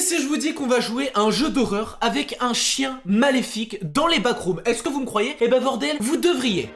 si je vous dis qu'on va jouer à un jeu d'horreur avec un chien maléfique dans les backrooms? Est-ce que vous me croyez? Eh ben bordel, vous devriez.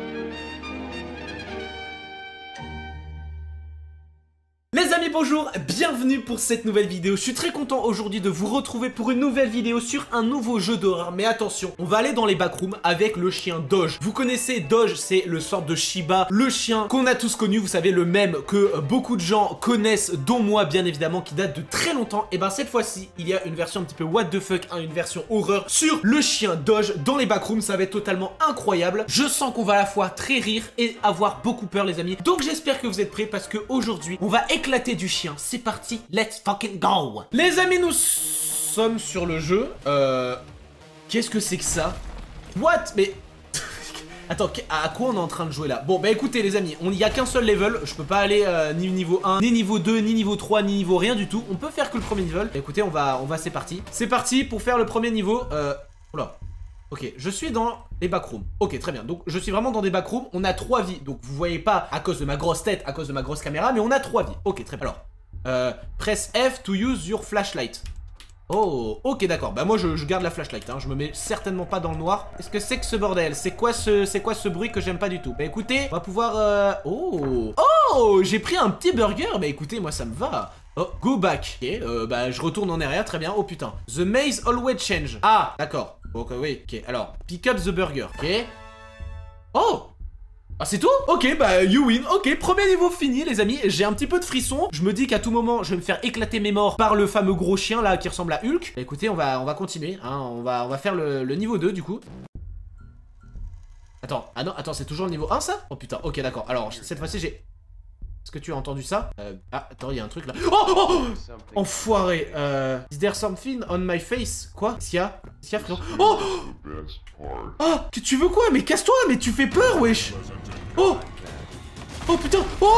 Les amis, bonjour, bienvenue pour cette nouvelle vidéo. Je suis très content aujourd'hui de vous retrouver pour une nouvelle vidéo sur un nouveau jeu d'horreur. Mais attention, on va aller dans les backrooms avec le chien Doge. Vous connaissez Doge, c'est le sort de Shiba, le chien qu'on a tous connu. Vous savez, le mème que beaucoup de gens connaissent, dont moi bien évidemment, qui date de très longtemps. Et ben cette fois-ci, il y a une version un petit peu what the fuck, hein, une version horreur sur le chien Doge dans les backrooms. Ça va être totalement incroyable. Je sens qu'on va à la fois très rire et avoir beaucoup peur, les amis. Donc j'espère que vous êtes prêts parce qu'aujourd'hui, on va éclater du chien. C'est parti, let's fucking go. Les amis, nous sommes sur le jeu. Qu'est-ce que c'est que ça? What? Mais attends, à quoi on est en train de jouer là? Bon bah écoutez les amis, il n'y a qu'un seul level. Je peux pas aller ni niveau 1, ni niveau 2, ni niveau 3, ni niveau rien du tout. On peut faire que le premier niveau. Écoutez, on va c'est parti. C'est parti pour faire le premier niveau. Oula. Ok, je suis dans les backrooms. Ok, très bien. Donc, je suis vraiment dans des backrooms. On a 3 vies. Donc, vous voyez pas à cause de ma grosse tête, à cause de ma grosse caméra, mais on a 3 vies. Ok, très bien. Alors, press F to use your flashlight. Oh, ok, d'accord. Bah, moi, je garde la flashlight. Hein. Je me mets certainement pas dans le noir. Qu'est-ce que c'est que ce bordel? C'est quoi ce bruit que j'aime pas du tout? Bah, écoutez, on va pouvoir... Oh, j'ai pris un petit burger. Bah, écoutez, moi, ça me va. Oh, go back. Ok, bah, je retourne en arrière. Très bien. Oh, putain. The maze always change. Ah, d'accord. Ok, oui, ok. Alors, pick up the burger. Ok. Oh! Ah, c'est tout? Ok, bah, you win. Ok, premier niveau fini, les amis. J'ai un petit peu de frisson. Je me dis qu'à tout moment, je vais me faire éclater mes morts par le fameux gros chien, là, qui ressemble à Hulk. Bah, écoutez, on va continuer. Hein. On va faire le niveau 2, du coup. Attends, ah non, attends, c'est toujours le niveau 1, ça? Oh, putain, ok, d'accord. Alors, cette fois-ci, j'ai... Est-ce que tu as entendu ça? Ah, attends, il y a un truc là. Oh! Enfoiré. Is there something on my face? Quoi? Qu'est-ce qu'il y a, frérot? Oh! Ah! Tu veux quoi? Mais casse-toi! Mais tu fais peur, wesh! Oh! Oh, putain! Oh!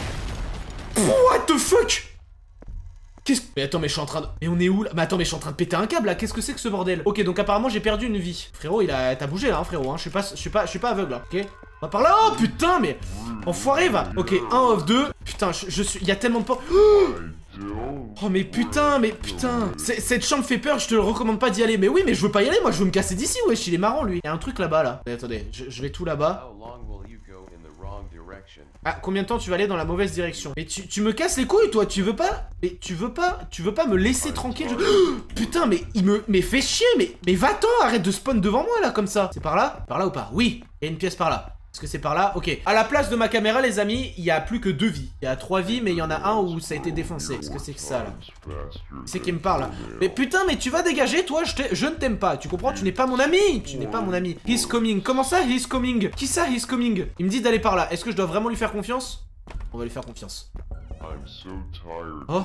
What the fuck? Mais attends, mais je suis en train de... Mais on est où là? Mais attends, mais je suis en train de péter un câble là. Qu'est-ce que c'est que ce bordel? Ok, donc apparemment j'ai perdu une vie. Frérot, t'as bougé là, hein, frérot. Hein. Je suis pas aveugle là. Ok. On va par là. Oh putain, mais enfoiré va. Ok, 1 off 2. Putain, je suis. Il y a tellement de portes. Oh mais putain, cette chambre fait peur. Je te le recommande pas d'y aller. Mais oui, mais je veux pas y aller. Moi, je veux me casser d'ici. Wesh, il est marrant lui. Il y a un truc là-bas là. Mais attendez, je vais tout là-bas. Ah, combien de temps tu vas aller dans la mauvaise direction? Mais tu me casses les couilles, toi, tu veux pas? Mais tu veux pas me laisser tranquille? Putain, mais il me fait chier, mais va-t'en, arrête de spawn devant moi, là, comme ça. C'est par là? Par là ou pas? Oui, il y a une pièce par là. Est-ce que c'est par là? Ok. À la place de ma caméra, les amis, il y a plus que 2 vies. Il y a 3 vies, mais il y en a un où ça a été défoncé. Qu'est-ce que c'est que ça, là? C'est qui me parle, là? Mais putain, mais tu vas dégager, toi, je ne t'aime pas. Tu comprends? Tu n'es pas mon ami. Tu n'es pas mon ami. He's coming. Comment ça, he's coming? Qui ça, he's coming? Il me dit d'aller par là. Est-ce que je dois vraiment lui faire confiance? On va lui faire confiance. Oh.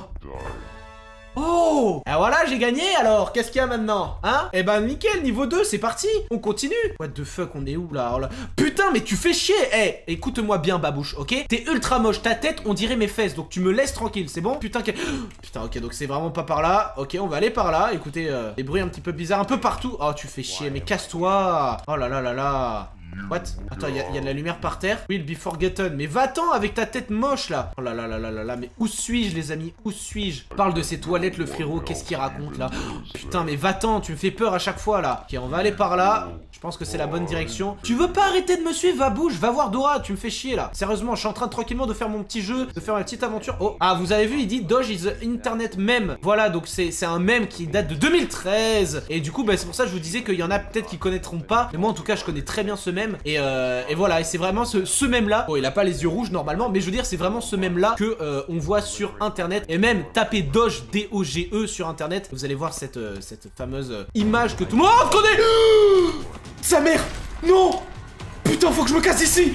Oh! Ah voilà, j'ai gagné alors. Qu'est-ce qu'il y a maintenant? Hein? Eh ben nickel, niveau 2, c'est parti. On continue. What the fuck, on est où là? Oh là. Putain, mais tu fais chier. Eh, écoute-moi bien, babouche, ok? T'es ultra moche, ta tête, on dirait mes fesses. Donc tu me laisses tranquille, c'est bon? Putain, putain, ok, donc c'est vraiment pas par là. Ok, on va aller par là. Écoutez, des bruits un petit peu bizarres, un peu partout. Oh, tu fais chier, mais casse-toi. Oh là là là là. What? Attends, il y a de la lumière par terre. Will be forgotten. Mais va-t'en avec ta tête moche là. Oh là là là là là là. Mais où suis-je, les amis? Où suis-je? Parle de ses toilettes, le frérot. Qu'est-ce qu'il raconte là? Putain, mais va-t'en. Tu me fais peur à chaque fois là. Ok, on va aller par là. Je pense que c'est la bonne direction. Tu veux pas arrêter de me suivre? Va bouge, va voir Dora. Tu me fais chier là. Sérieusement, je suis en train de tranquillement de faire mon petit jeu, de faire ma petite aventure. Oh, ah, vous avez vu, il dit Doge is the internet meme. Voilà, donc c'est un meme qui date de 2013. Et du coup, bah, c'est pour ça que je vous disais qu'il y en a peut-être qui connaîtront pas. Mais moi, en tout cas, je connais très bien ce meme. Et voilà, et c'est vraiment ce mème là. Bon, il a pas les yeux rouges normalement, mais je veux dire, c'est vraiment ce mème là que on voit sur internet. Et même tapez Doge, D-O-G-E sur internet, vous allez voir cette fameuse image que tout le monde connaît. Sa mère! Non! Putain, faut que je me casse ici!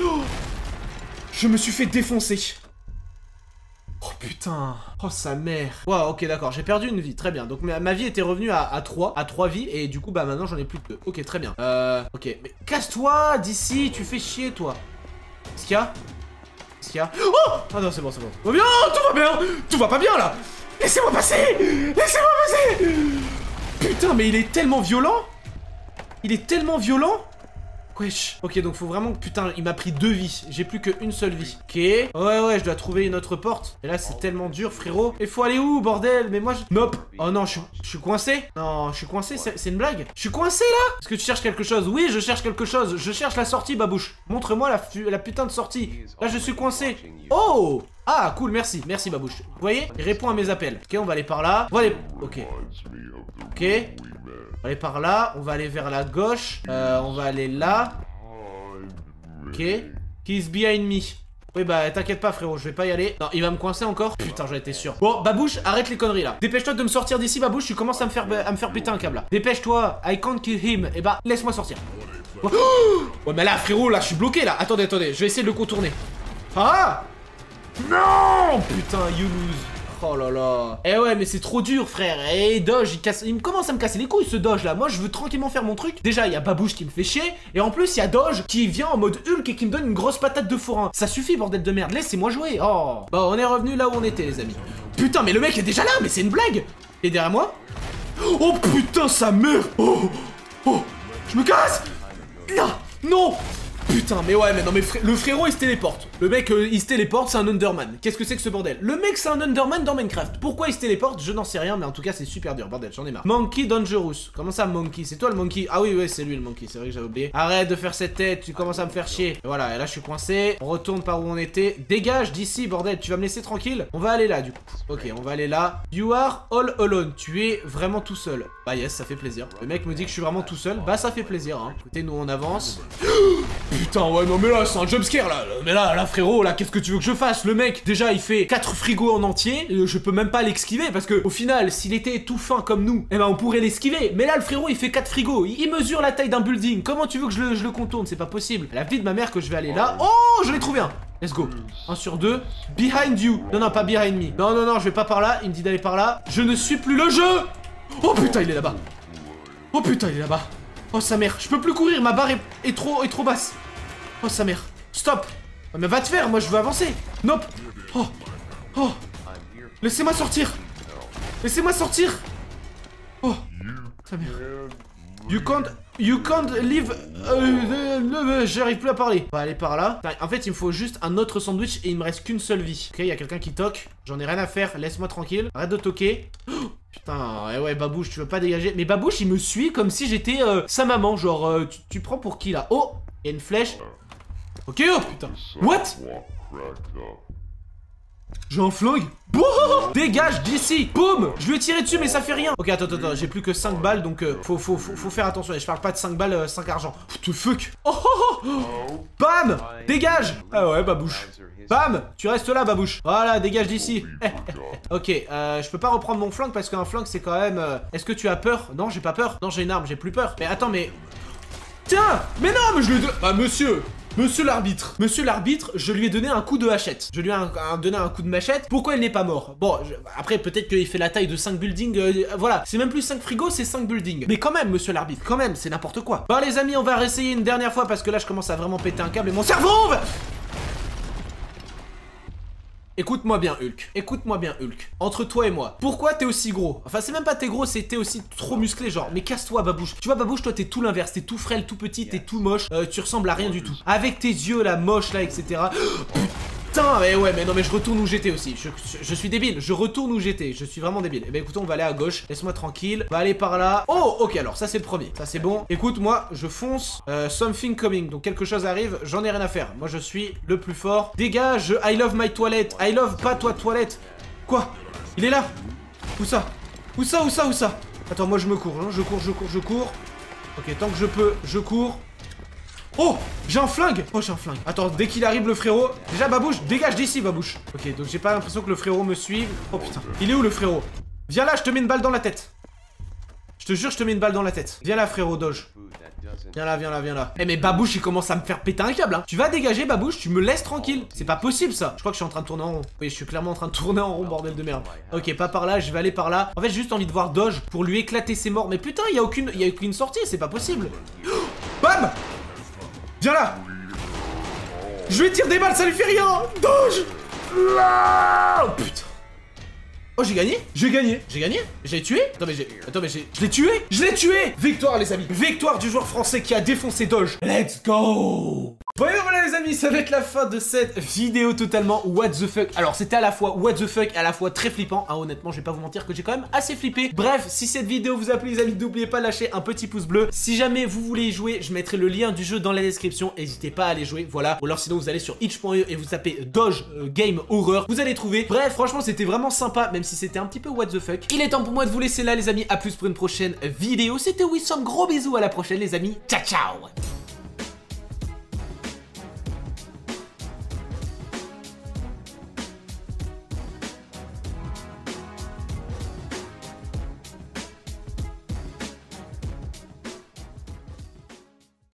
Je me suis fait défoncer. Oh putain. Oh sa mère. Wow, ok, d'accord, j'ai perdu une vie, très bien. Donc ma vie était revenue à 3 vies. Et du coup, bah maintenant j'en ai plus que 2. Ok, très bien. Ok, mais casse-toi d'ici, tu fais chier toi. Qu'est-ce qu'il y a? Qu'est-ce qu'il y a? Oh! Ah non, c'est bon, c'est bon. Tout va bien, tout va bien. Tout va pas bien là. Laissez-moi passer. Laissez-moi passer. Putain, mais il est tellement violent. Il est tellement violent. Wesh. Ok, donc faut vraiment... Putain, il m'a pris 2 vies. J'ai plus qu'une seule vie. Ok. Ouais, je dois trouver une autre porte. Et là, c'est tellement dur, frérot. Et faut aller où, bordel? Mais moi, je... Nope. Oh non, je suis coincé. Non, je suis coincé. C'est une blague. Je suis coincé, là? Est-ce que tu cherches quelque chose? Oui, je cherche quelque chose. Je cherche la sortie, babouche. Montre-moi la putain de sortie. Là, je suis coincé. Oh! Ah, cool, merci. Merci, babouche. Vous voyez? Il répond à mes appels. Ok, on va aller par là. On va aller... Ok. Ok. On va aller par là. On va aller vers la gauche. On va aller là. Ok. He's behind me. Oui, bah, t'inquiète pas, frérot. Je vais pas y aller. Non, il va me coincer encore. Putain, j'en étais sûr. Bon, babouche, arrête les conneries, là. Dépêche-toi de me sortir d'ici, babouche. Tu commences à me faire péter un câble, là. Dépêche-toi. I can't kill him. Eh bah, laisse-moi sortir. Oh ouais, mais là, frérot, là, je suis bloqué, là. Attendez. Je vais essayer de le contourner. Ah! Non! Putain, you lose. Oh là là. Eh ouais, mais c'est trop dur, frère. Eh, Doge, il commence à me casser les couilles, ce Doge là. Moi, je veux tranquillement faire mon truc. Déjà, il y a Babouche qui me fait chier. Et en plus, il y a Doge qui vient en mode Hulk et qui me donne une grosse patate de forain. Ça suffit, bordel de merde. Laissez-moi jouer. Oh. Bon, on est revenu là où on était, les amis. Putain, mais le mec est déjà là. Mais c'est une blague. Et derrière moi. Oh putain, sa mère. Oh. Je me casse. Non. Putain, mais ouais, mais non, mais le frérot il se téléporte. Le mec il se téléporte, c'est un Underman. Qu'est-ce que c'est que ce bordel? Le mec c'est un Underman dans Minecraft. Pourquoi il se téléporte? Je n'en sais rien, mais en tout cas c'est super dur, bordel, j'en ai marre. Monkey Dangerous. Comment ça, Monkey? C'est toi le Monkey? Ah oui, c'est lui le Monkey, c'est vrai que j'avais oublié. Arrête de faire cette tête, tu commences à me faire chier. Et voilà, et là je suis coincé. On retourne par où on était. Dégage d'ici, bordel, tu vas me laisser tranquille? On va aller là du coup. Ok, on va aller là. You are all alone. Tu es vraiment tout seul. Bah yes, ça fait plaisir. Le mec me dit que je suis vraiment tout seul. Bah ça fait plaisir, hein. Écoutez, nous on avance. Putain, ouais, non mais là c'est un jumpscare là. Mais là frérot, là qu'est-ce que tu veux que je fasse? Le mec déjà il fait 4 frigos en entier. Je peux même pas l'esquiver parce que au final s'il était tout fin comme nous, eh ben on pourrait l'esquiver. Mais là le frérot il fait 4 frigos. Il mesure la taille d'un building. Comment tu veux que je le contourne? C'est pas possible. La vie de ma mère que je vais aller là. Oh, je l'ai trouvé un. Let's go. 1 sur 2. Behind you. Non, pas behind me. Non, je vais pas par là. Il me dit d'aller par là. Je ne suis plus le jeu. Oh putain, il est là-bas. Oh putain, il est là-bas. Oh sa mère. Je peux plus courir. Ma barre est trop basse. Oh sa mère. Stop. Oh, mais va te faire. Moi, je veux avancer. Nope. Oh. Laissez-moi sortir. Laissez-moi sortir. Oh. Sa mère. You can't live. J'arrive plus à parler. On va aller par là. En fait, il me faut juste un autre sandwich et il me reste qu'une seule vie. Ok, il y a quelqu'un qui toque. J'en ai rien à faire. Laisse-moi tranquille. Arrête de toquer. Oh, putain, ouais, Babouche, tu veux pas dégager. Mais Babouche, il me suit comme si j'étais sa maman. Genre, tu prends pour qui là? Oh, il y a une flèche. Ok, oh putain. What? J'ai un flingue. Boum. Dégage d'ici. Boum. Je lui ai tiré dessus mais ça fait rien. Ok, attends, j'ai plus que 5 balles donc faut faire attention. Je parle pas de 5 balles, 5 argent. What the fuck. Oh. Bam. Dégage. Ah ouais, Babouche. Bam. Tu restes là, Babouche. Voilà, dégage d'ici. Ok, je peux pas reprendre mon flingue parce qu'un flingue c'est quand même... Est-ce que tu as peur? Non, j'ai pas peur. Non, j'ai une arme, j'ai plus peur. Mais attends, mais... Tiens. Mais non, mais je lui ai... Ah, Monsieur l'arbitre, je lui ai donné un coup de hachette. Je lui ai donné un coup de machette. Pourquoi il n'est pas mort? Bon, après, peut-être qu'il fait la taille de 5 buildings. Voilà, c'est même plus 5 frigos, c'est 5 buildings. Mais quand même, monsieur l'arbitre, quand même, c'est n'importe quoi. Bon, les amis, on va réessayer une dernière fois parce que là, je commence à vraiment péter un câble et mon cerveau va... Écoute-moi bien, Hulk. Écoute-moi bien, Hulk. Entre toi et moi, pourquoi t'es aussi gros? Enfin, c'est même pas t'es gros, c'est t'es aussi trop musclé, genre. Mais casse-toi, Babouche. Tu vois, Babouche, toi, t'es tout l'inverse. T'es tout frêle, tout petit, t'es tout moche. Tu ressembles à rien du tout. Avec tes yeux, là, moches, là, etc. Putain, mais ouais, mais non, mais je retourne où j'étais aussi. Je suis débile. Je retourne où j'étais. Je suis vraiment débile. Eh ben, écoute, on va aller à gauche. Laisse-moi tranquille. On va aller par là. Oh, ok, alors, ça, c'est le premier. Ça, c'est bon. Écoute, moi, je fonce. Something coming. Donc, quelque chose arrive. J'en ai rien à faire. Moi, je suis le plus fort. Dégage. I love my toilette. I love pas toi, toilette. Quoi? Il est là? Où ça? Où ça? Attends, moi, je me cours. Hein. Je cours. Ok, tant que je peux, je cours. Oh, j'ai un flingue. Attends, dès qu'il arrive le frérot. Déjà, Babouche, dégage d'ici, Babouche. Ok, donc j'ai pas l'impression que le frérot me suive. Oh putain, il est où le frérot? Viens là, je te mets une balle dans la tête. Je te jure, je te mets une balle dans la tête. Viens là, frérot Doge. Viens là. Eh mais Babouche, il commence à me faire péter un câble, hein. Tu vas dégager, Babouche, tu me laisses tranquille. C'est pas possible, ça. Je crois que je suis en train de tourner en rond. Oui, je suis clairement en train de tourner en rond, bordel de merde. Ok, pas par là, je vais aller par là. En fait, j'ai juste envie de voir Doge pour lui éclater ses morts. Mais putain, il y a aucune sortie, c'est pas possible. Bam. Viens là. Je lui tire des balles, ça lui fait rien. Doge. Là. Oh, putain. Oh, j'ai gagné. J'ai gagné. J'ai gagné. J'ai tué. Attends, mais je l'ai tué. Je l'ai tué. Victoire, les amis. Victoire du joueur français qui a défoncé Doge. Let's go. Bon et voilà les amis, ça va être la fin de cette vidéo totalement what the fuck. Alors c'était à la fois what the fuck, à la fois très flippant, hein, honnêtement je vais pas vous mentir que j'ai quand même assez flippé. Bref, si cette vidéo vous a plu les amis, n'oubliez pas de lâcher un petit pouce bleu. Si jamais vous voulez y jouer, je mettrai le lien du jeu dans la description, n'hésitez pas à aller jouer, voilà. Ou alors sinon vous allez sur itch.io et vous tapez Doge Game Horror, vous allez trouver. Bref, franchement c'était vraiment sympa, même si c'était un petit peu what the fuck. Il est temps pour moi de vous laisser là les amis, à plus pour une prochaine vidéo. C'était Wissam, gros bisous, à la prochaine les amis, ciao ciao.